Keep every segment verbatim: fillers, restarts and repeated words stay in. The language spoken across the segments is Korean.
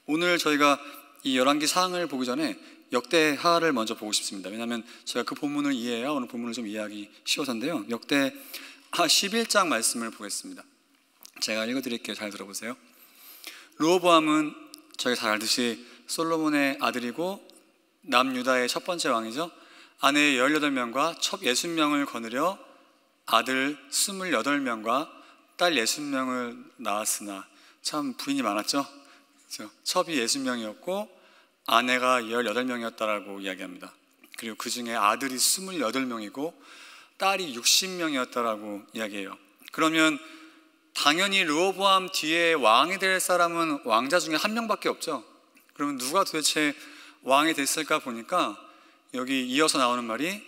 오늘 저희가 이 열왕기 상을 보기 전에 역대하를 먼저 보고 싶습니다. 왜냐하면 제가 그 본문을 이해해야 오늘 본문을 좀 이해하기 쉬워서인데요. 역대하 십일 장 말씀을 보겠습니다. 제가 읽어드릴게요. 잘 들어보세요. 르호보암은 저희가 잘 알듯이 솔로몬의 아들이고 남유다의 첫 번째 왕이죠. 아내 열여덟 명과 첩 예순 명을 거느려 아들 스물여덟 명과 딸 예순 명을 낳았으나, 참 부인이 많았죠. 그렇죠? 첩이 예순 명이었고 아내가 열여덟 명이었다라고 이야기합니다. 그리고 그 중에 아들이 스물여덟 명이고 딸이 육십 명이었다라고 이야기해요. 그러면 당연히 르호보암 뒤에 왕이 될 사람은 왕자 중에 한 명밖에 없죠. 그러면 누가 도대체 왕이 됐을까 보니까 여기 이어서 나오는 말이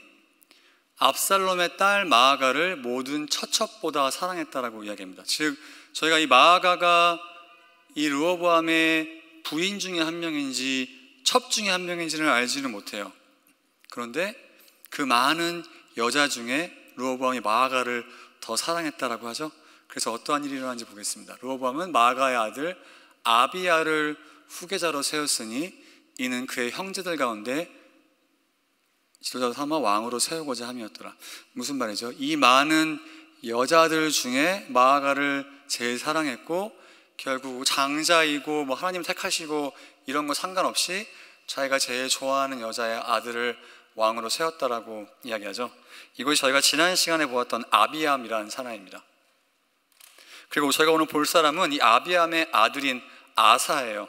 압살롬의 딸 마아가를 모든 처첩보다 사랑했다라고 이야기합니다. 즉 저희가 이 마아가가 이 르호보암의 부인 중에 한 명인지 첩 중에 한 명인지는 알지는 못해요. 그런데 그 많은 여자 중에 르호보암이 마아가를 더 사랑했다라고 하죠. 그래서 어떠한 일이 일어난지 보겠습니다. 르호보암은 마아가의 아들 아비야를 후계자로 세웠으니 이는 그의 형제들 가운데 지도자 삼아 왕으로 세우고자 함이었더라. 무슨 말이죠? 이 많은 여자들 중에 마아가를 제일 사랑했고 결국 장자이고 뭐 하나님 택하시고 이런 거 상관없이 자기가 제일 좋아하는 여자의 아들을 왕으로 세웠다라고 이야기하죠. 이것이 저희가 지난 시간에 보았던 아비암이라는 사나이입니다. 그리고 저희가 오늘 볼 사람은 이 아비암의 아들인 아사예요.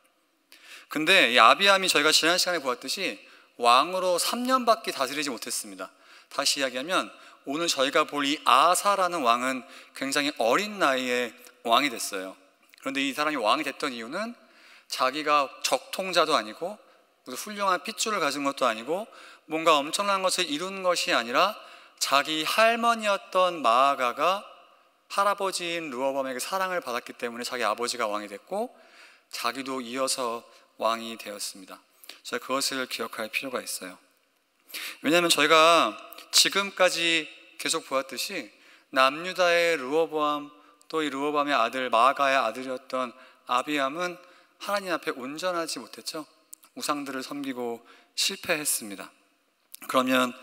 근데 이 아비암이 저희가 지난 시간에 보았듯이 왕으로 삼 년밖에 다스리지 못했습니다. 다시 이야기하면 오늘 저희가 볼 이 아사라는 왕은 굉장히 어린 나이에 왕이 됐어요. 그런데 이 사람이 왕이 됐던 이유는 자기가 적통자도 아니고 무슨 훌륭한 핏줄을 가진 것도 아니고 뭔가 엄청난 것을 이룬 것이 아니라 자기 할머니였던 마아가가 할아버지인 르호보암에게 사랑을 받았기 때문에 자기 아버지가 왕이 됐고 자기도 이어서 왕이 되었습니다. 저희가 그것을 기억할 필요가 있어요. 왜냐하면 저희가 지금까지 계속 보았듯이 남유다의 르호보암, 또 이 르호보암의 아들 마아가의 아들이었던 아비암은 하나님 앞에 온전하지 못했죠. 우상들을 섬기고 실패했습니다. 그러면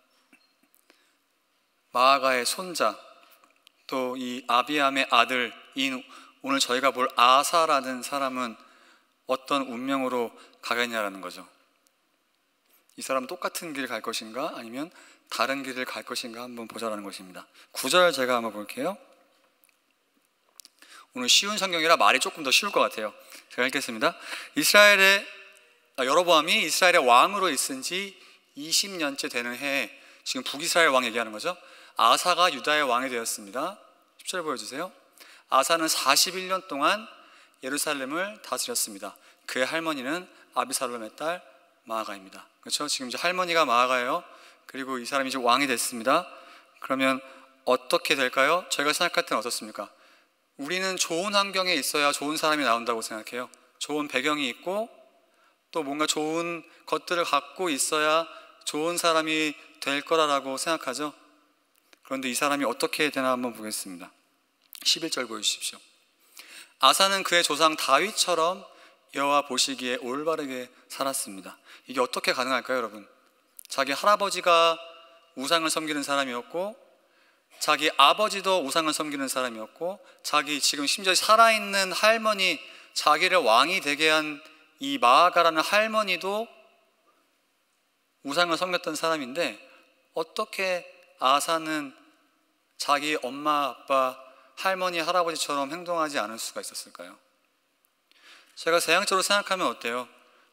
마아가의 손자, 또 이 아비암의 아들인 오늘 저희가 볼 아사라는 사람은 어떤 운명으로 가겠냐라는 거죠. 이 사람은 똑같은 길 갈 것인가 아니면 다른 길을 갈 것인가 한번 보자라는 것입니다. 구 절 제가 한번 볼게요. 오늘 쉬운 성경이라 말이 조금 더 쉬울 것 같아요. 제가 읽겠습니다. 이스라엘의 아, 여로보암이 이스라엘의 왕으로 있은 지 이십 년째 되는 해에, 지금 북이스라엘 왕 얘기하는 거죠. 아사가 유다의 왕이 되었습니다. 십 절 보여주세요. 아사는 사십일 년 동안 예루살렘을 다스렸습니다. 그의 할머니는 아비살롬의 딸 마아가입니다. 그렇죠? 지금 이제 할머니가 마아가예요. 그리고 이 사람이 이제 왕이 됐습니다. 그러면 어떻게 될까요? 저희가 생각할 때는 어떻습니까? 우리는 좋은 환경에 있어야 좋은 사람이 나온다고 생각해요. 좋은 배경이 있고 또 뭔가 좋은 것들을 갖고 있어야 좋은 사람이 될 거라고 생각하죠. 그런데 이 사람이 어떻게 되나 한번 보겠습니다. 십일 절 보여주십시오. 아사는 그의 조상 다윗처럼 여호와 보시기에 올바르게 살았습니다. 이게 어떻게 가능할까요, 여러분? 자기 할아버지가 우상을 섬기는 사람이었고 자기 아버지도 우상을 섬기는 사람이었고 자기 지금 심지어 살아있는 할머니, 자기를 왕이 되게 한 이 마아가라는 할머니도 우상을 섬겼던 사람인데 어떻게 아사는 자기 엄마, 아빠, 할머니, 할아버지처럼 행동하지 않을 수가 있었을까요? 제가 세상적으로 생각하면 어때요?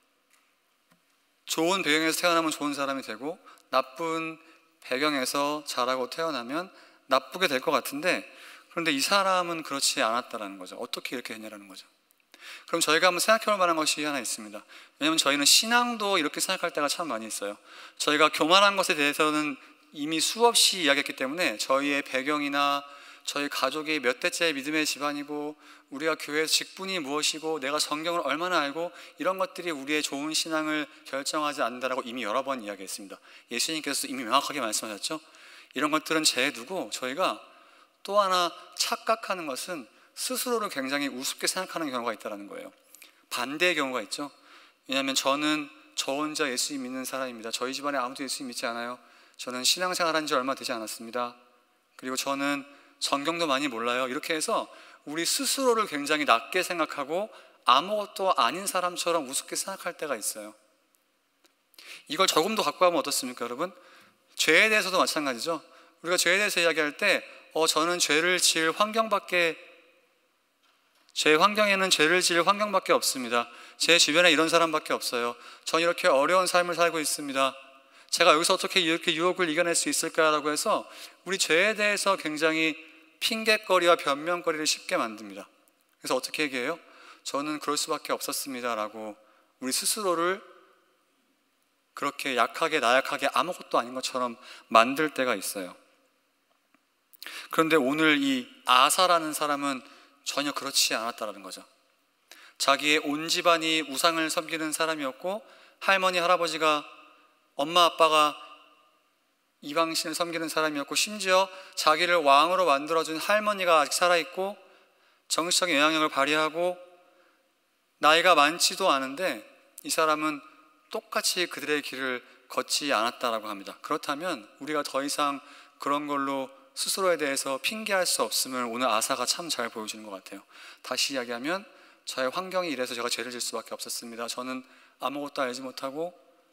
좋은 배경에서 태어나면 좋은 사람이 되고 나쁜 배경에서 자라고 태어나면 나쁘게 될 것 같은데, 그런데 이 사람은 그렇지 않았다라는 거죠. 어떻게 이렇게 했냐라는 거죠. 그럼 저희가 한번 생각해 볼 만한 것이 하나 있습니다. 왜냐하면 저희는 신앙도 이렇게 생각할 때가 참 많이 있어요. 저희가 교만한 것에 대해서는 이미 수없이 이야기했기 때문에 저희의 배경이나 저희 가족이 몇 대째 믿음의 집안이고 우리가 교회에서 직분이 무엇이고 내가 성경을 얼마나 알고 이런 것들이 우리의 좋은 신앙을 결정하지 않는다라고 이미 여러 번 이야기했습니다. 예수님께서 이미 명확하게 말씀하셨죠. 이런 것들은 제두고 저희가 또 하나 착각하는 것은 스스로를 굉장히 우습게 생각하는 경우가 있다는 거예요. 반대의 경우가 있죠. 왜냐하면 저는 저 혼자 예수 믿는 사람입니다. 저희 집안에 아무도 예수 믿지 않아요. 저는 신앙생활 한 지 얼마 되지 않았습니다. 그리고 저는 성경도 많이 몰라요. 이렇게 해서 우리 스스로를 굉장히 낮게 생각하고 아무것도 아닌 사람처럼 우습게 생각할 때가 있어요. 이걸 조금 더 갖고 가면 어떻습니까, 여러분? 죄에 대해서도 마찬가지죠. 우리가 죄에 대해서 이야기할 때 어, 저는 죄를 지을 환경밖에 제 환경에는 죄를 지을 환경밖에 없습니다. 제 주변에 이런 사람밖에 없어요. 전 이렇게 어려운 삶을 살고 있습니다. 제가 여기서 어떻게 이렇게 유혹을 이겨낼 수 있을까라고 해서 우리 죄에 대해서 굉장히 핑계거리와 변명거리를 쉽게 만듭니다. 그래서 어떻게 얘기해요? 저는 그럴 수밖에 없었습니다 라고 우리 스스로를 그렇게 약하게 나약하게 아무것도 아닌 것처럼 만들 때가 있어요. 그런데 오늘 이 아사라는 사람은 전혀 그렇지 않았다는 거죠. 자기의 온 집안이 우상을 섬기는 사람이었고 할머니 할아버지가 엄마 아빠가 이방신을 섬기는 사람이었고 심지어 자기를 왕으로 만들어준 할머니가 아직 살아있고 정치적인 영향력을 발휘하고 나이가 많지도 않은데 이 사람은 똑같이 그들의 길을 걷지 않았다라고 합니다. 그렇다면 우리가 더 이상 그런 걸로 스스로에 대해서 핑계할 수 없음을 오늘 아사가 참 잘 보여주는 것 같아요. 다시 이야기하면 저의 환경이 이래서 제가 죄를 질 수밖에 없었습니다. 저는 아무것도 알지 못하고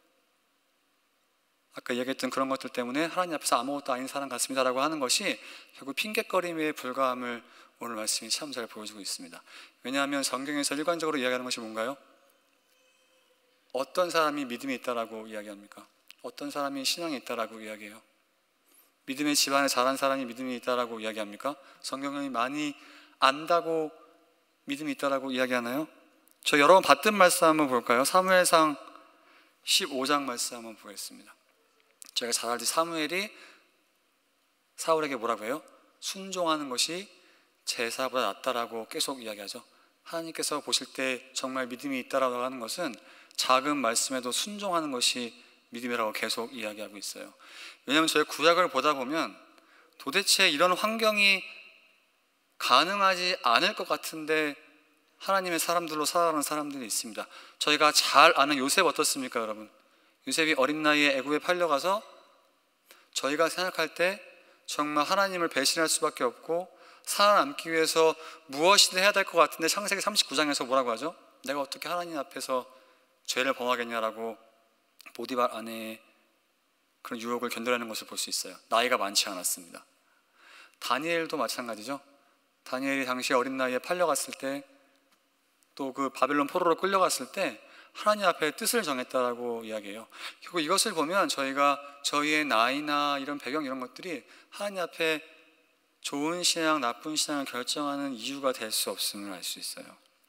아까 얘기했던 그런 것들 때문에 하나님 앞에서 아무것도 아닌 사람 같습니다 라고 하는 것이 결국 핑계거림에 불과함을 오늘 말씀이 참 잘 보여주고 있습니다. 왜냐하면 성경에서 일관적으로 이야기하는 것이 뭔가요? 어떤 사람이 믿음이 있다라고 이야기합니까? 어떤 사람이 신앙이 있다라고 이야기해요? 믿음의 집안에 자란 사람이 믿음이 있다라고 이야기합니까? 성경이 많이 안다고 믿음이 있다라고 이야기하나요? 저 여러 번 봤던 말씀 한번 볼까요? 사무엘상 십오 장 말씀 한번 보겠습니다. 저희가 잘 알듯이 사무엘이 사울에게 뭐라고 해요? 순종하는 것이 제사보다 낫다라고 계속 이야기하죠. 하나님께서 보실 때 정말 믿음이 있다라고 하는 것은 작은 말씀에도 순종하는 것이 믿음이라고 계속 이야기하고 있어요. 왜냐하면 저희 구약을 보다 보면 도대체 이런 환경이 가능하지 않을 것 같은데 하나님의 사람들로 살아가는 사람들이 있습니다. 저희가 잘 아는 요셉 어떻습니까, 여러분? 요셉이 어린 나이에 애굽에 팔려가서 저희가 생각할 때 정말 하나님을 배신할 수밖에 없고 살아남기 위해서 무엇이든 해야 될 것 같은데 창세기 삼십구 장에서 뭐라고 하죠? 내가 어떻게 하나님 앞에서 죄를 범하겠냐라고 보디발 아내의 그런 유혹을 견뎌내는 것을 볼 수 있어요. 나이가 많지 않았습니다. 다니엘도 마찬가지죠. 다니엘이 당시 어린 나이에 팔려갔을 때 또 그 바벨론 포로로 끌려갔을 때 하나님 앞에 뜻을 정했다라고 이야기해요. 결국 이것을 보면 저희가 저희의 나이나 이런 배경 이런 것들이 하나님 앞에 좋은 신앙, 나쁜 신앙을 결정하는 이유가 될 수 없음을 알 수 있어요.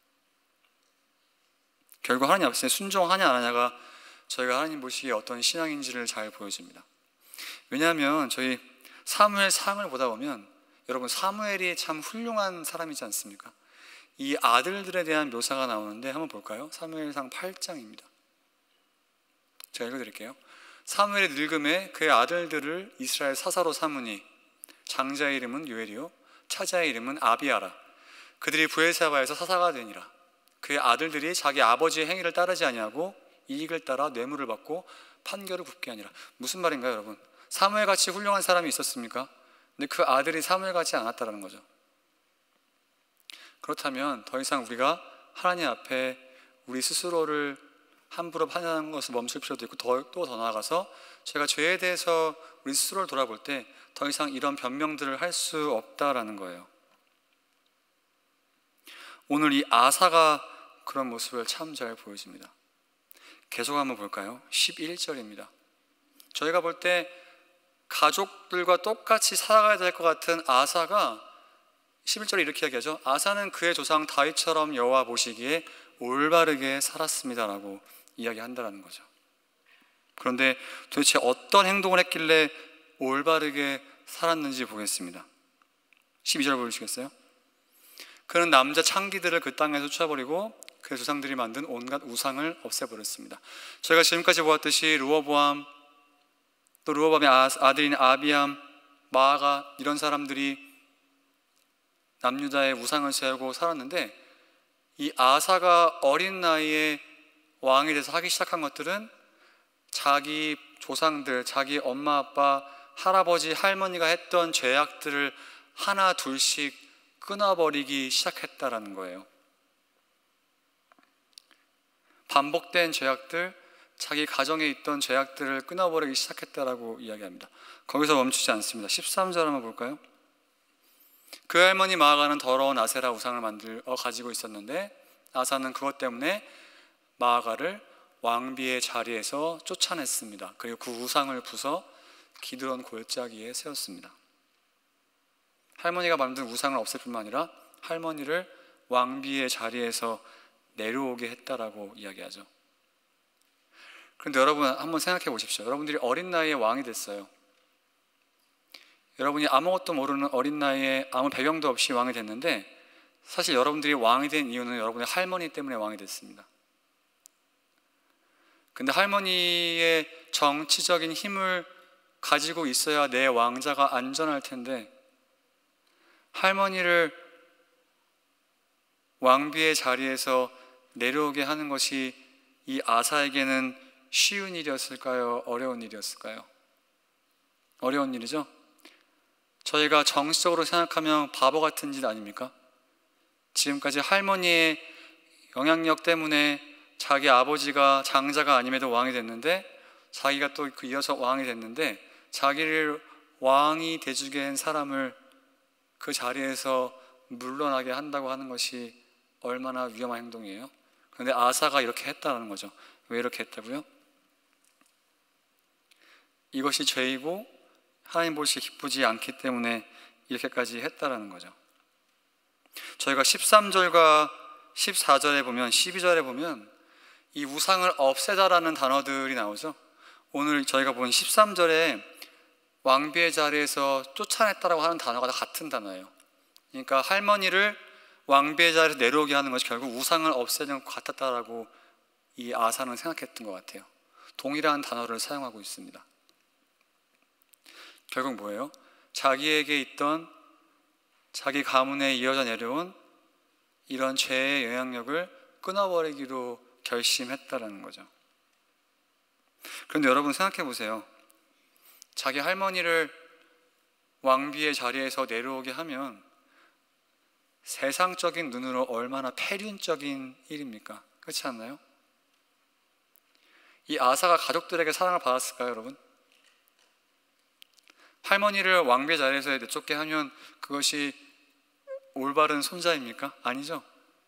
결국 하나님 앞에 순종하냐 안 하냐가 저희가 하나님 보시기에 어떤 신앙인지를 잘 보여줍니다. 왜냐하면 저희 사무엘 상을 보다 보면 여러분 사무엘이 참 훌륭한 사람이지 않습니까? 이 아들들에 대한 묘사가 나오는데 한번 볼까요? 사무엘상 팔 장입니다. 제가 읽어드릴게요. 사무엘이 늙음에 그의 아들들을 이스라엘 사사로 삼으니 장자의 이름은 요엘이요 차자의 이름은 아비아라. 그들이 브엘사바에서 사사가 되니라. 그의 아들들이 자기 아버지의 행위를 따르지 아니하고 이익을 따라 뇌물을 받고 판결을 굽게 하니라. 무슨 말인가요, 여러분? 사무엘같이 훌륭한 사람이 있었습니까? 근데 그 아들이 사무엘같지 않았다는 거죠. 그렇다면 더 이상 우리가 하나님 앞에 우리 스스로를 함부로 판단하는 것을 멈출 필요도 있고 또 더 나아가서 제가 죄에 대해서 우리 스스로를 돌아볼 때 더 이상 이런 변명들을 할 수 없다라는 거예요. 오늘 이 아사가 그런 모습을 참 잘 보여줍니다. 계속 한번 볼까요? 십일 절입니다. 저희가 볼 때 가족들과 똑같이 살아가야 될 것 같은 아사가 십일 절에 이렇게 이야기하죠. 아사는 그의 조상 다윗처럼 여호와 보시기에 올바르게 살았습니다라고 이야기한다는 거죠. 그런데 도대체 어떤 행동을 했길래 올바르게 살았는지 보겠습니다. 십이 절 보여주시겠어요? 그는 남자 창기들을 그 땅에서 쫓아버리고 그의 조상들이 만든 온갖 우상을 없애버렸습니다. 저희가 지금까지 보았듯이 르호보암 또 르호보암의 아들인 아비암, 마아가 이런 사람들이 남유다의 우상을 세우고 살았는데 이 아사가 어린 나이에 왕이 돼서 하기 시작한 것들은 자기 조상들, 자기 엄마, 아빠, 할아버지, 할머니가 했던 죄악들을 하나 둘씩 끊어버리기 시작했다라는 거예요. 반복된 죄악들, 자기 가정에 있던 죄악들을 끊어버리기 시작했다라고 이야기합니다. 거기서 멈추지 않습니다. 십삼 절 한번 볼까요? 그 할머니 마아가는 더러운 아세라 우상을 만들어 가지고 있었는데 아사는 그것 때문에 마아가를 왕비의 자리에서 쫓아냈습니다. 그리고 그 우상을 부숴 기드론 골짜기에 세웠습니다. 할머니가 만든 우상을 없앨 뿐만 아니라 할머니를 왕비의 자리에서 내려오게 했다라고 이야기하죠. 그런데 여러분 한번 생각해 보십시오. 여러분들이 어린 나이에 왕이 됐어요. 여러분이 아무것도 모르는 어린 나이에 아무 배경도 없이 왕이 됐는데 사실 여러분들이 왕이 된 이유는 여러분의 할머니 때문에 왕이 됐습니다. 근데 할머니의 정치적인 힘을 가지고 있어야 내 왕자가 안전할 텐데 할머니를 왕비의 자리에서 내려오게 하는 것이 이 아사에게는 쉬운 일이었을까요? 어려운 일이었을까요? 어려운 일이죠? 저희가 정치적으로 생각하면 바보 같은 짓 아닙니까? 지금까지 할머니의 영향력 때문에 자기 아버지가 장자가 아님에도 왕이 됐는데 자기가 또 그 이어서 왕이 됐는데 자기를 왕이 돼주게 한 사람을 그 자리에서 물러나게 한다고 하는 것이 얼마나 위험한 행동이에요. 그런데 아사가 이렇게 했다는 거죠. 왜 이렇게 했다고요? 이것이 죄이고 하나님 보시기 기쁘지 않기 때문에 이렇게까지 했다는 거죠. 저희가 십삼 절과 십사 절에 보면, 십이 절에 보면 이 우상을 없애다라는 단어들이 나오죠. 오늘 저희가 본 십삼 절에 왕비의 자리에서 쫓아냈다라고 하는 단어가 다 같은 단어예요. 그러니까 할머니를 왕비의 자리에서 내려오게 하는 것이 결국 우상을 없애는 것 같았다라고 이 아사는 생각했던 것 같아요. 동일한 단어를 사용하고 있습니다. 결국 뭐예요? 자기에게 있던 자기 가문에 이어져 내려온 이런 죄의 영향력을 끊어버리기로 결심했다라는 거죠. 그런데 여러분 생각해 보세요. 자기 할머니를 왕비의 자리에서 내려오게 하면 세상적인 눈으로 얼마나 폐륜적인 일입니까? 그렇지 않나요? 이 아사가 가족들에게 사랑을 받았을까요, 여러분? 할머니를 왕비의 자리에서 내쫓게 하면 그것이 올바른 손자입니까? 아니죠.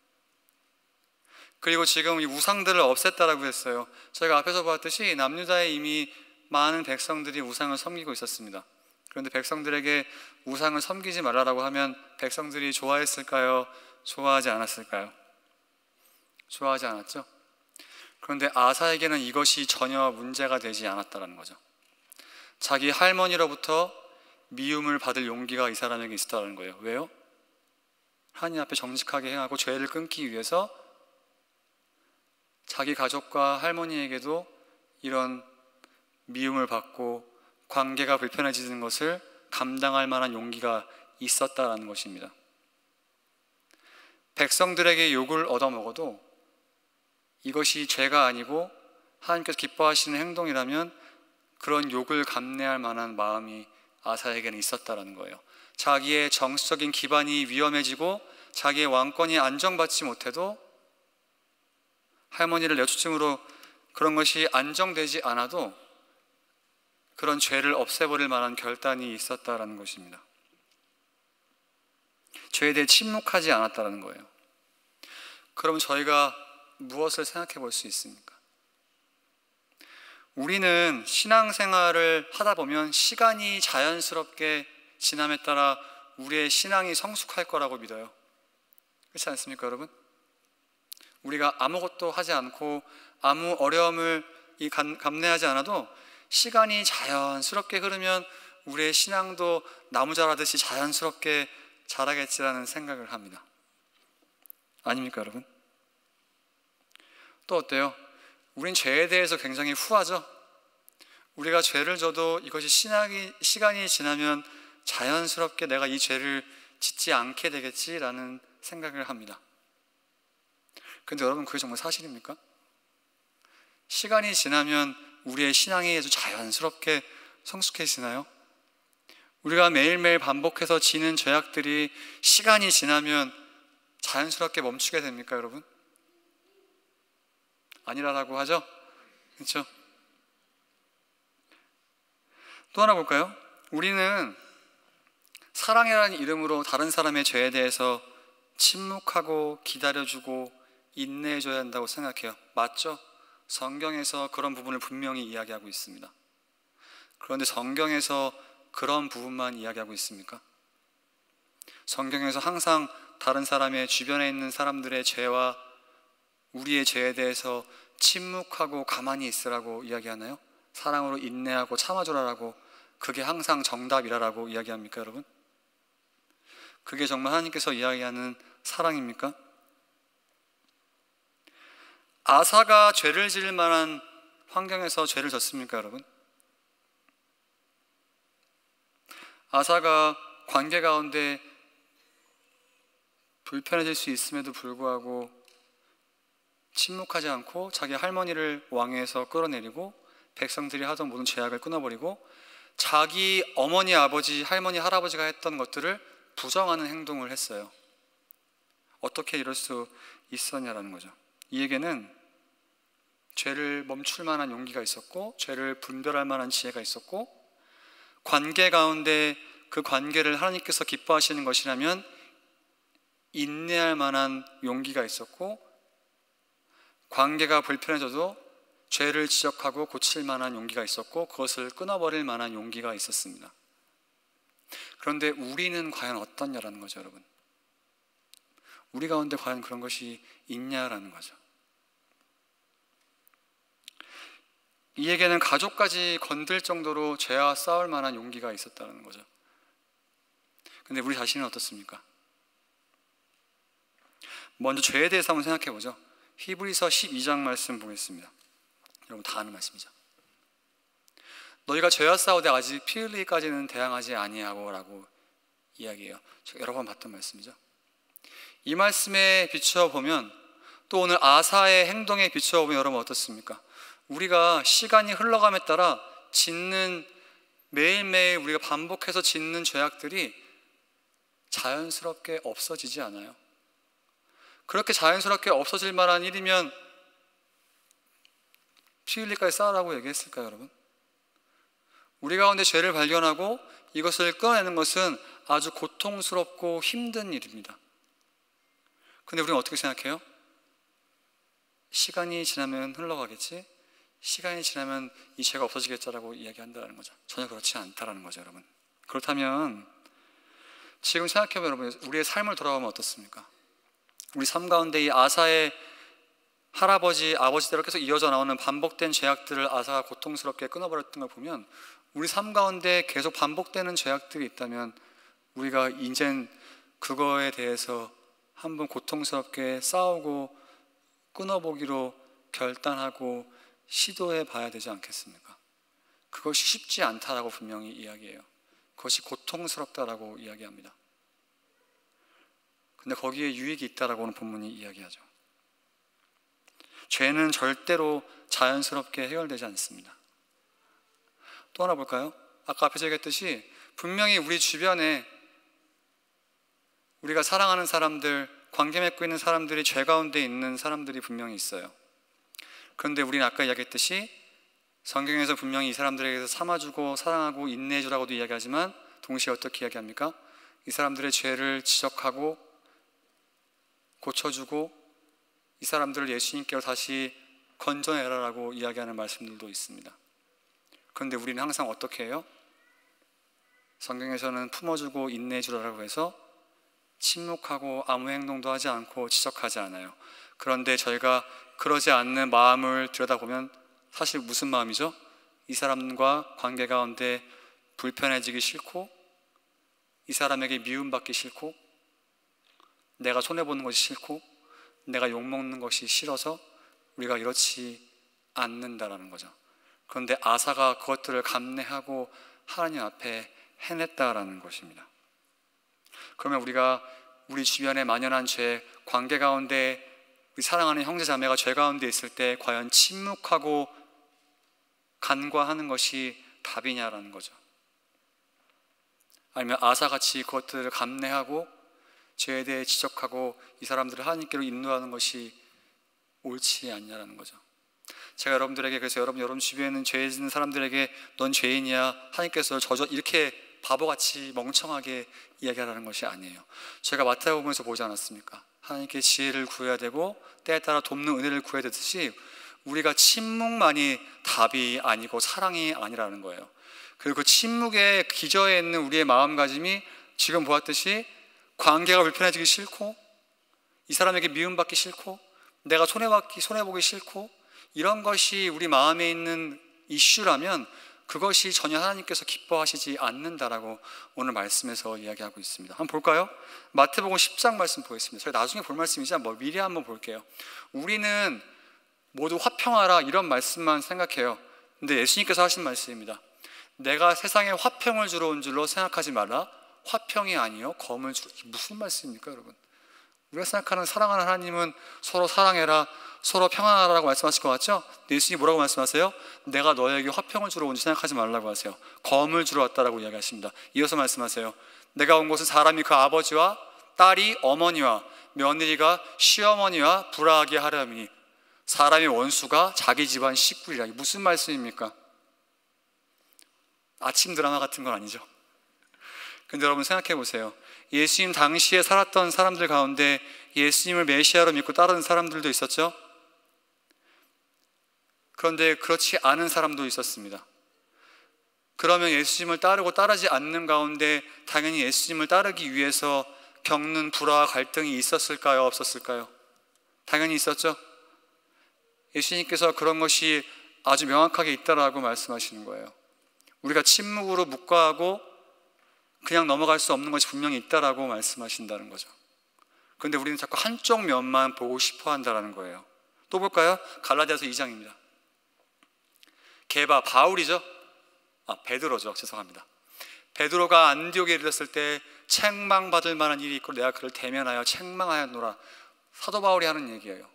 그리고 지금 이 우상들을 없앴다라고 했어요. 저희가 앞에서 봤듯이 남유다에 이미 많은 백성들이 우상을 섬기고 있었습니다. 그런데 백성들에게 우상을 섬기지 말라라고 하면 백성들이 좋아했을까요? 좋아하지 않았을까요? 좋아하지 않았죠. 그런데 아사에게는 이것이 전혀 문제가 되지 않았다는 거죠. 자기 할머니로부터 미움을 받을 용기가 이 사람에게 있었다는 거예요. 왜요? 하나님 앞에 정직하게 행하고 죄를 끊기 위해서 자기 가족과 할머니에게도 이런 미움을 받고 관계가 불편해지는 것을 감당할 만한 용기가 있었다라는 것입니다. 백성들에게 욕을 얻어먹어도 이것이 죄가 아니고 하나님께서 기뻐하시는 행동이라면 그런 욕을 감내할 만한 마음이 아사에게는 있었다라는 거예요. 자기의 정치적인 기반이 위험해지고 자기의 왕권이 안정받지 못해도 할머니를 내쫓음으로 그런 것이 안정되지 않아도 그런 죄를 없애버릴 만한 결단이 있었다라는 것입니다. 죄에 대해 침묵하지 않았다라는 거예요. 그럼 저희가 무엇을 생각해 볼 수 있습니까? 우리는 신앙생활을 하다 보면 시간이 자연스럽게 지남에 따라 우리의 신앙이 성숙할 거라고 믿어요. 그렇지 않습니까, 여러분? 우리가 아무것도 하지 않고 아무 어려움을 감내하지 않아도 시간이 자연스럽게 흐르면 우리의 신앙도 나무 자라듯이 자연스럽게 자라겠지라는 생각을 합니다. 아닙니까, 여러분? 또 어때요? 우린 죄에 대해서 굉장히 후하죠. 우리가 죄를 져도 이것이 신학이, 시간이 지나면 자연스럽게 내가 이 죄를 짓지 않게 되겠지라는 생각을 합니다. 근데 여러분, 그게 정말 사실입니까? 시간이 지나면 우리의 신앙이 아주 자연스럽게 성숙해지나요? 우리가 매일매일 반복해서 지는 죄악들이 시간이 지나면 자연스럽게 멈추게 됩니까, 여러분? 아니라고 하죠? 그렇죠? 또 하나 볼까요? 우리는 사랑이라는 이름으로 다른 사람의 죄에 대해서 침묵하고 기다려주고 인내해줘야 한다고 생각해요. 맞죠? 성경에서 그런 부분을 분명히 이야기하고 있습니다. 그런데 성경에서 그런 부분만 이야기하고 있습니까? 성경에서 항상 다른 사람의 주변에 있는 사람들의 죄와 우리의 죄에 대해서 침묵하고 가만히 있으라고 이야기하나요? 사랑으로 인내하고 참아주라라고, 그게 항상 정답이라고 이야기합니까, 여러분? 그게 정말 하나님께서 이야기하는 사랑입니까? 아사가 죄를 지을 만한 환경에서 죄를 졌습니까, 여러분? 아사가 관계 가운데 불편해질 수 있음에도 불구하고 침묵하지 않고 자기 할머니를 왕위에서 끌어내리고 백성들이 하던 모든 죄악을 끊어버리고 자기 어머니, 아버지, 할머니, 할아버지가 했던 것들을 부정하는 행동을 했어요. 어떻게 이럴 수 있었냐라는 거죠. 이에게는 죄를 멈출 만한 용기가 있었고, 죄를 분별할 만한 지혜가 있었고, 관계 가운데 그 관계를 하나님께서 기뻐하시는 것이라면 인내할 만한 용기가 있었고, 관계가 불편해져도 죄를 지적하고 고칠 만한 용기가 있었고, 그것을 끊어버릴 만한 용기가 있었습니다. 그런데 우리는 과연 어떠냐라는 거죠, 여러분. 우리 가운데 과연 그런 것이 있냐라는 거죠. 이에게는 가족까지 건들 정도로 죄와 싸울 만한 용기가 있었다는 거죠. 근데 우리 자신은 어떻습니까? 먼저 죄에 대해서 한번 생각해 보죠. 히브리서 십이 장 말씀 보겠습니다. 여러분 다 아는 말씀이죠. 너희가 죄와 싸우되 아직 피 흘리기까지는 대항하지 아니하고 라고 이야기해요. 제가 여러 번 봤던 말씀이죠. 이 말씀에 비추어 보면, 또 오늘 아사의 행동에 비추어 보면 여러분 어떻습니까? 우리가 시간이 흘러감에 따라 짓는, 매일매일 우리가 반복해서 짓는 죄악들이 자연스럽게 없어지지 않아요. 그렇게 자연스럽게 없어질 만한 일이면 피 흘리기까지 싸우라고 얘기했을까요, 여러분? 우리 가운데 죄를 발견하고 이것을 끊어내는 것은 아주 고통스럽고 힘든 일입니다. 근데 우리는 어떻게 생각해요? 시간이 지나면 흘러가겠지? 시간이 지나면 이 죄가 없어지겠지라고 이야기한다는 거죠. 전혀 그렇지 않다라는 거죠, 여러분. 그렇다면 지금 생각해보면 여러분, 우리의 삶을 돌아보면 어떻습니까? 우리 삶 가운데 이 아사의 할아버지, 아버지대로 계속 이어져 나오는 반복된 죄악들을 아사가 고통스럽게 끊어버렸던 걸 보면, 우리 삶 가운데 계속 반복되는 죄악들이 있다면 우리가 이젠 그거에 대해서 한번 고통스럽게 싸우고 끊어보기로 결단하고 시도해 봐야 되지 않겠습니까? 그것이 쉽지 않다라고 분명히 이야기해요. 그것이 고통스럽다라고 이야기합니다. 근데 거기에 유익이 있다라고는 본문이 이야기하죠. 죄는 절대로 자연스럽게 해결되지 않습니다. 또 하나 볼까요? 아까 앞에서 얘기했듯이 분명히 우리 주변에 우리가 사랑하는 사람들, 관계 맺고 있는 사람들이 죄 가운데 있는 사람들이 분명히 있어요. 그런데 우리는 아까 이야기했듯이 성경에서 분명히 이 사람들에게서 참아주고 사랑하고 인내해주라고도 이야기하지만 동시에 어떻게 이야기합니까? 이 사람들의 죄를 지적하고 고쳐주고 이 사람들을 예수님께로 다시 건져내라라고 이야기하는 말씀들도 있습니다. 그런데 우리는 항상 어떻게 해요? 성경에서는 품어주고 인내해주라고 해서 침묵하고 아무 행동도 하지 않고 지적하지 않아요. 그런데 저희가 그러지 않는 마음을 들여다보면 사실 무슨 마음이죠? 이 사람과 관계 가운데 불편해지기 싫고, 이 사람에게 미움받기 싫고, 내가 손해보는 것이 싫고, 내가 욕먹는 것이 싫어서 우리가 이렇지 않는다라는 거죠. 그런데 아사가 그것들을 감내하고 하나님 앞에 해냈다라는 것입니다. 그러면 우리가 우리 주변에 만연한 죄, 관계 가운데 우리 사랑하는 형제 자매가 죄 가운데 있을 때 과연 침묵하고 간과하는 것이 답이냐라는 거죠. 아니면 아사같이 그것들을 감내하고 죄에 대해 지적하고 이 사람들을 하나님께로 인도하는 것이 옳지 않냐라는 거죠. 제가 여러분들에게, 그래서 여러분 여러분 주변에 있는 죄 짓는 사람들에게 넌 죄인이야, 하나님께서 저저 이렇게 바보같이 멍청하게 이야기하라는 것이 아니에요. 제가 마태복음에서 보지 않았습니까? 하나님께 지혜를 구해야 되고 때에 따라 돕는 은혜를 구해야 되듯이 우리가 침묵만이 답이 아니고 사랑이 아니라는 거예요. 그리고 그 침묵의 기저에 있는 우리의 마음가짐이 지금 보았듯이 관계가 불편해지기 싫고 이 사람에게 미움받기 싫고 내가 손해받기, 손해보기 싫고 이런 것이 우리 마음에 있는 이슈라면 그것이 전혀 하나님께서 기뻐하시지 않는다라고 오늘 말씀에서 이야기하고 있습니다. 한번 볼까요? 마태복음 십 장 말씀 보겠습니다. 저희 나중에 볼 말씀이지 뭐 미리 한번 볼게요. 우리는 모두 화평하라 이런 말씀만 생각해요. 근데 예수님께서 하신 말씀입니다. 내가 세상에 화평을 주러 온 줄로 생각하지 말라. 화평이 아니요 검을 주러. 무슨 말씀입니까 여러분? 우리가 생각하는 사랑하는 하나님은 서로 사랑해라, 서로 평안하라고 말씀하실 것 같죠? 예수님이 뭐라고 말씀하세요? 내가 너에게 화평을 주러 온지 생각하지 말라고 하세요. 검을 주러 왔다라고 이야기하십니다. 이어서 말씀하세요. 내가 온 곳은 사람이 그 아버지와 딸이 어머니와 며느리가 시어머니와 불화하게 하려니 사람의 원수가 자기 집안 식구이라. 무슨 말씀입니까? 아침 드라마 같은 건 아니죠. 근데 여러분 생각해 보세요. 예수님 당시에 살았던 사람들 가운데 예수님을 메시아로 믿고 따르는 사람들도 있었죠. 그런데 그렇지 않은 사람도 있었습니다. 그러면 예수님을 따르고 따르지 않는 가운데 당연히 예수님을 따르기 위해서 겪는 불화와 갈등이 있었을까요? 없었을까요? 당연히 있었죠. 예수님께서 그런 것이 아주 명확하게 있다라고 말씀하시는 거예요. 우리가 침묵으로 묵과하고 그냥 넘어갈 수 없는 것이 분명히 있다라고 말씀하신다는 거죠. 그런데 우리는 자꾸 한쪽 면만 보고 싶어 한다는 거예요. 또 볼까요? 갈라디아서 이 장입니다. 게바, 바울이죠. 아, 베드로죠. 죄송합니다. 베드로가 안디옥에 이르렀을 때 책망받을 만한 일이 있고 내가 그를 대면하여 책망하였노라. 사도 바울이 하는 얘기예요.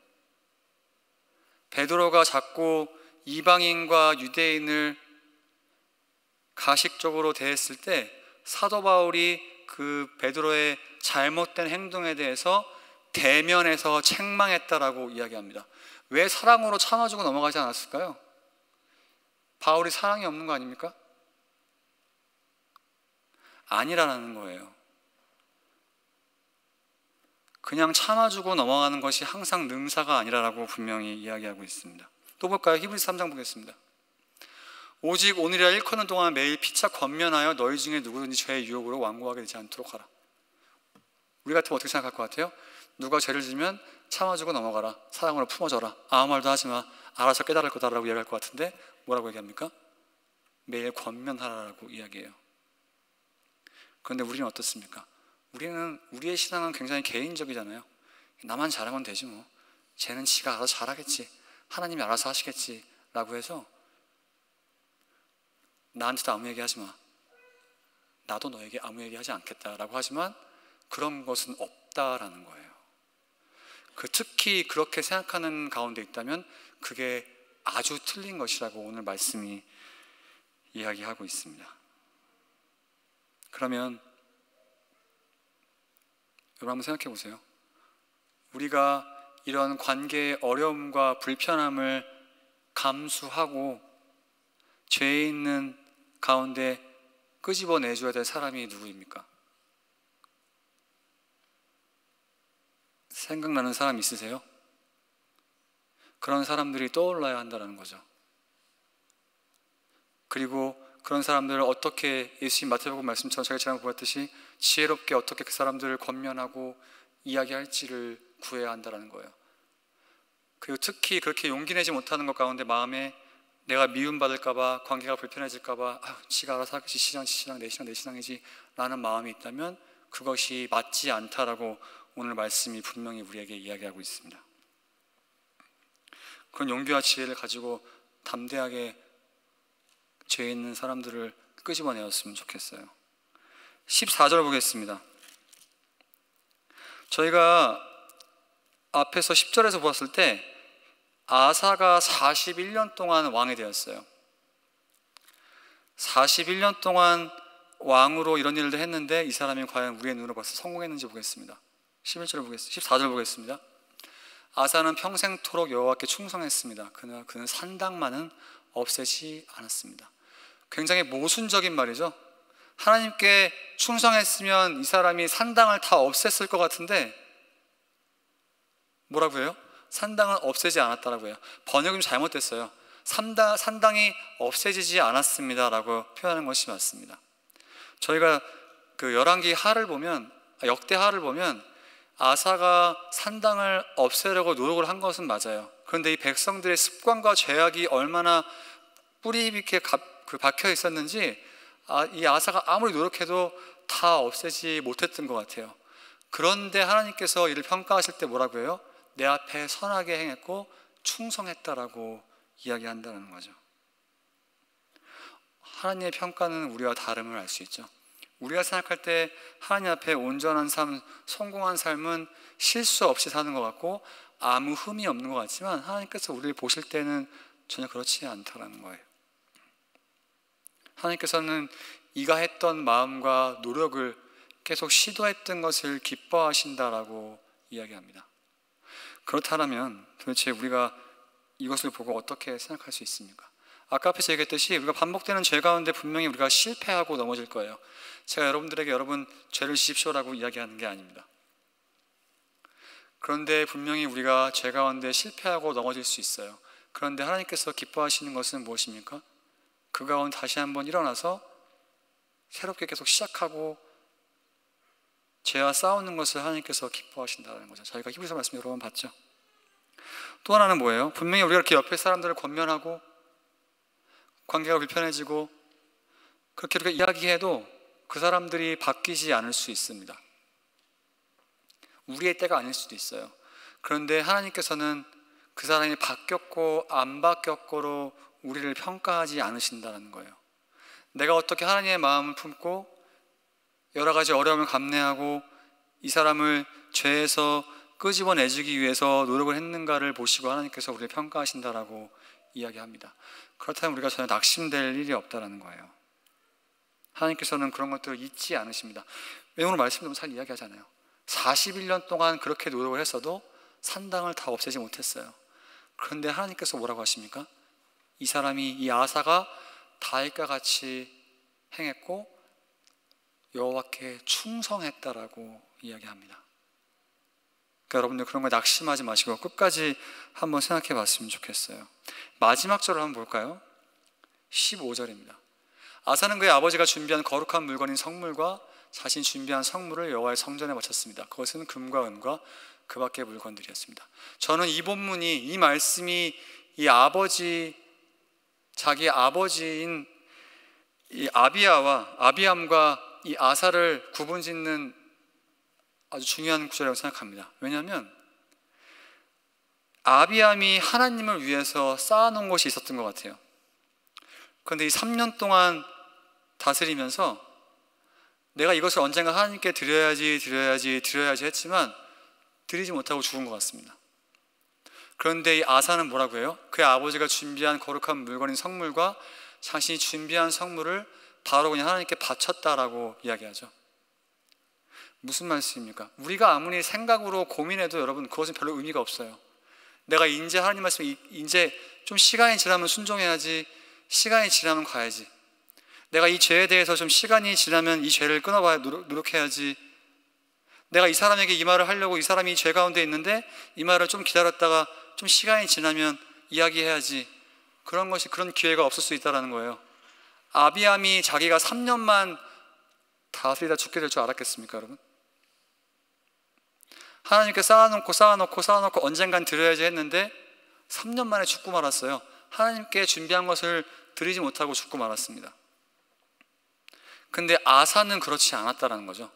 베드로가 자꾸 이방인과 유대인을 가식적으로 대했을 때 사도 바울이 그 베드로의 잘못된 행동에 대해서 대면해서 책망했다라고 이야기합니다. 왜 사랑으로 참아주고 넘어가지 않았을까요? 바울이 사랑이 없는 거 아닙니까? 아니라는 거예요. 그냥 참아주고 넘어가는 것이 항상 능사가 아니라고 분명히 이야기하고 있습니다. 또 볼까요? 히브리서 삼 장 보겠습니다. 오직 오늘이라 일컫는 동안 매일 피차 권면하여 너희 중에 누구든지 죄의 유혹으로 완고하게 되지 않도록 하라. 우리 같으면 어떻게 생각할 것 같아요? 누가 죄를 지면 참아주고 넘어가라, 사랑으로 품어줘라, 아무 말도 하지 마, 알아서 깨달을 거다라고 이야기할 것 같은데 뭐라고 얘기합니까? 매일 권면하라고 이야기해요. 그런데 우리는 어떻습니까? 우리는 우리의 신앙은 굉장히 개인적이잖아요. 나만 잘하면 되지 뭐, 쟤는 지가 알아서 잘하겠지, 하나님이 알아서 하시겠지 라고 해서 나한테도 아무 얘기 하지 마, 나도 너에게 아무 얘기 하지 않겠다라고 하지만 그런 것은 없다라는 거예요. 그 특히 그렇게 생각하는 가운데 있다면 그게 아주 틀린 것이라고 오늘 말씀이 이야기하고 있습니다. 그러면 여러분 한번 생각해 보세요. 우리가 이런 관계의 어려움과 불편함을 감수하고 죄에 있는 가운데 끄집어내줘야 될 사람이 누구입니까? 생각나는 사람 있으세요? 그런 사람들이 떠올라야 한다는 거죠. 그리고 그런 사람들을 어떻게, 예수님 마태복음 말씀처럼 저희가 지난번 보았듯이 지혜롭게 어떻게 그 사람들을 권면하고 이야기할지를 구해야 한다는 거예요. 그리고 특히 그렇게 용기 내지 못하는 것 가운데 마음에 내가 미움받을까 봐, 관계가 불편해질까 봐, 아유, 지가 알아서 하겠지, 신앙, 신앙, 내 신앙, 내 신앙이지 라는 마음이 있다면 그것이 맞지 않다라고 오늘 말씀이 분명히 우리에게 이야기하고 있습니다. 그런 용기와 지혜를 가지고 담대하게 죄에 있는 사람들을 끄집어내었으면 좋겠어요. 십사 절 보겠습니다. 저희가 앞에서 십 절에서 보았을 때 아사가 사십일 년 동안 왕이 되었어요. 사십일 년 동안 왕으로 이런 일을 했는데 이 사람이 과연 우리의 눈으로 봐서 성공했는지 보겠습니다. 십일 절 보겠습니다. 십사 절 보겠습니다. 아사는 평생토록 여호와께 충성했습니다. 그러나 그는 산당만은 없애지 않았습니다. 굉장히 모순적인 말이죠. 하나님께 충성했으면 이 사람이 산당을 다 없앴을 것 같은데 뭐라고 해요? 산당은 없애지 않았다라고 해요. 번역이 좀 잘못됐어요. 산당, 산당이 없애지지 않았습니다 라고 표현하는 것이 맞습니다. 저희가 그 열왕기 하를 보면, 역대 하를 보면 아사가 산당을 없애려고 노력을 한 것은 맞아요. 그런데 이 백성들의 습관과 죄악이 얼마나 뿌리 깊게 그 박혀 있었는지 아, 이 아사가 아무리 노력해도 다 없애지 못했던 것 같아요. 그런데 하나님께서 이를 평가하실 때 뭐라고 해요? 내 앞에 선하게 행했고 충성했다라고 이야기한다는 거죠. 하나님의 평가는 우리와 다름을 알 수 있죠. 우리가 생각할 때 하나님 앞에 온전한 삶, 성공한 삶은 실수 없이 사는 것 같고 아무 흠이 없는 것 같지만 하나님께서 우리를 보실 때는 전혀 그렇지 않다는 거예요. 하나님께서는 이가 했던 마음과 노력을 계속 시도했던 것을 기뻐하신다라고 이야기합니다. 그렇다면 도대체 우리가 이것을 보고 어떻게 생각할 수 있습니까? 아까 앞에서 얘기했듯이 우리가 반복되는 죄 가운데 분명히 우리가 실패하고 넘어질 거예요. 제가 여러분들에게 여러분 죄를 지십시오라고 이야기하는 게 아닙니다. 그런데 분명히 우리가 죄 가운데 실패하고 넘어질 수 있어요. 그런데 하나님께서 기뻐하시는 것은 무엇입니까? 그 가운데 다시 한번 일어나서 새롭게 계속 시작하고 죄와 싸우는 것을 하나님께서 기뻐하신다는 거죠. 저희가 히브리서 말씀 여러 번 봤죠. 또 하나는 뭐예요? 분명히 우리가 이렇게 옆에 사람들을 권면하고 관계가 불편해지고 그렇게 우리가 이야기해도 그 사람들이 바뀌지 않을 수 있습니다. 우리의 때가 아닐 수도 있어요. 그런데 하나님께서는 그 사람이 바뀌었고 안 바뀌었고로 우리를 평가하지 않으신다는 거예요. 내가 어떻게 하나님의 마음을 품고 여러 가지 어려움을 감내하고 이 사람을 죄에서 끄집어내주기 위해서 노력을 했는가를 보시고 하나님께서 우리를 평가하신다라고 이야기합니다. 그렇다면 우리가 전혀 낙심될 일이 없다는 거예요. 하나님께서는 그런 것들을 잊지 않으십니다. 오늘 말씀도 잘 이야기하잖아요. 사십일 년 동안 그렇게 노력을 했어도 산당을 다 없애지 못했어요. 그런데 하나님께서 뭐라고 하십니까? 이 사람이, 이 아사가 다윗과 같이 행했고 여호와께 충성했다라고 이야기합니다. 그러니까 여러분들 그런 거 낙심하지 마시고 끝까지 한번 생각해 봤으면 좋겠어요. 마지막 절을 한번 볼까요? 십오 절입니다. 아사는 그의 아버지가 준비한 거룩한 물건인 성물과 자신이 준비한 성물을 여호와의 성전에 바쳤습니다. 그것은 금과 은과 그 밖의 물건들이었습니다. 저는 이 본문이, 이 말씀이 이 아버지, 자기 아버지인 이 아비야와 아비암과 이 아사를 구분짓는 아주 중요한 구절이라고 생각합니다. 왜냐하면 아비암이 하나님을 위해서 쌓아놓은 것이 있었던 것 같아요. 그런데 이 삼 년 동안 다스리면서 내가 이것을 언젠가 하나님께 드려야지 드려야지 드려야지 했지만 드리지 못하고 죽은 것 같습니다. 그런데 이 아사는 뭐라고 해요? 그의 아버지가 준비한 거룩한 물건인 성물과 자신이 준비한 성물을 바로 그냥 하나님께 바쳤다라고 이야기하죠. 무슨 말씀입니까? 우리가 아무리 생각으로 고민해도 여러분 그것은 별로 의미가 없어요. 내가 이제 하나님 말씀 이제 좀 시간이 지나면 순종해야지, 시간이 지나면 가야지, 내가 이 죄에 대해서 좀 시간이 지나면 이 죄를 끊어봐야 노력, 노력해야지, 내가 이 사람에게 이 말을 하려고 이 사람이 죄 가운데 있는데 이 말을 좀 기다렸다가 좀 시간이 지나면 이야기해야지, 그런 것이 그런 기회가 없을 수 있다는 거예요. 아비암이 자기가 삼 년만 다스리다 죽게 될 줄 알았겠습니까, 여러분? 하나님께 쌓아놓고 쌓아놓고 쌓아놓고 언젠간 드려야지 했는데 삼 년 만에 죽고 말았어요. 하나님께 준비한 것을 드리지 못하고 죽고 말았습니다. 근데 아사는 그렇지 않았다는 거죠.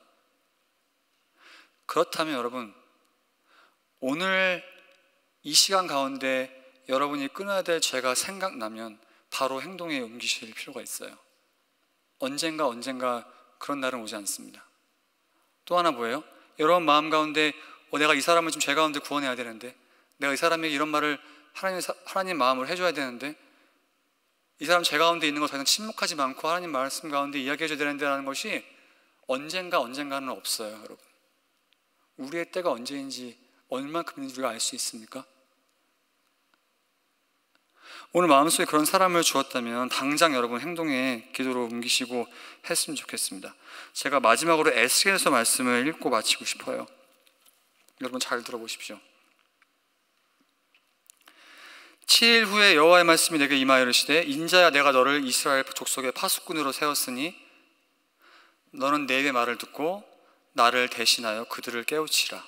그렇다면 여러분, 오늘 이 시간 가운데 여러분이 끊어야 될 죄가 생각나면 바로 행동에 옮기실 필요가 있어요. 언젠가 언젠가 그런 날은 오지 않습니다. 또 하나 뭐예요? 여러분 마음 가운데 어, 내가 이 사람을 좀 죄 가운데 구원해야 되는데, 내가 이 사람에게 이런 말을 하나님, 하나님 마음으로 해줘야 되는데, 이 사람 죄 가운데 있는 거 저희는 침묵하지 않고 하나님 말씀 가운데 이야기해줘야 되는데 라는 것이 언젠가 언젠가는 없어요. 여러분, 우리의 때가 언제인지 얼만큼인지 우리가 알 수 있습니까? 오늘 마음속에 그런 사람을 주었다면 당장 여러분 행동에 기도로 옮기시고 했으면 좋겠습니다. 제가 마지막으로 에스겔서 말씀을 읽고 마치고 싶어요. 여러분 잘 들어보십시오. 칠 일 후에 여호와의 말씀이 내게 임하여 이르시되, 인자야, 내가 너를 이스라엘 족속의 파수꾼으로 세웠으니 너는 내 입의 말을 듣고 나를 대신하여 그들을 깨우치라.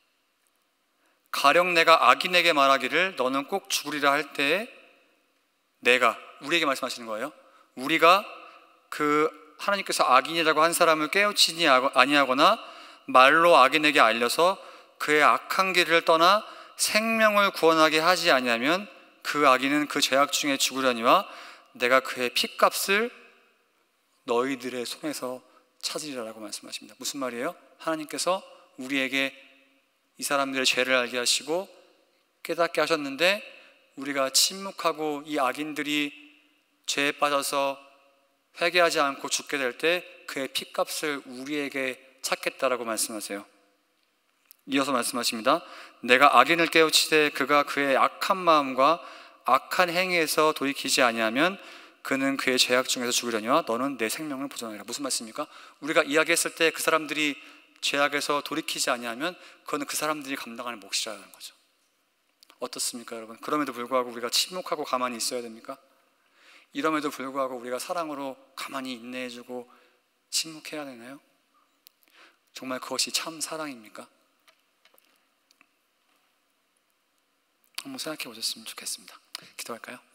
가령 내가 악인에게 말하기를 너는 꼭 죽으리라 할 때에 내가, 우리에게 말씀하시는 거예요. 우리가 그 하나님께서 악인이라고 한 사람을 깨우치지 아니하거나 말로 악인에게 알려서 그의 악한 길을 떠나 생명을 구원하게 하지 아니하면 그 악인은 그 죄악 중에 죽으려니와 내가 그의 핏값을 너희들의 손에서 찾으리라고 말씀하십니다. 무슨 말이에요? 하나님께서 우리에게 이 사람들의 죄를 알게 하시고 깨닫게 하셨는데, 우리가 침묵하고 이 악인들이 죄에 빠져서 회개하지 않고 죽게 될 때 그의 핏값을 우리에게 찾겠다라고 말씀하세요. 이어서 말씀하십니다. 내가 악인을 깨우치되 그가 그의 악한 마음과 악한 행위에서 돌이키지 아니하면 그는 그의 죄악 중에서 죽으려니와 너는 내 생명을 보존하리라. 무슨 말씀입니까? 우리가 이야기했을 때 그 사람들이 죄악에서 돌이키지 아니하면 그거는 그 사람들이 감당할 몫이라는 거죠. 어떻습니까 여러분? 그럼에도 불구하고 우리가 침묵하고 가만히 있어야 됩니까? 이럼에도 불구하고 우리가 사랑으로 가만히 인내해주고 침묵해야 되나요? 정말 그것이 참 사랑입니까? 한번 생각해 보셨으면 좋겠습니다. 기도할까요?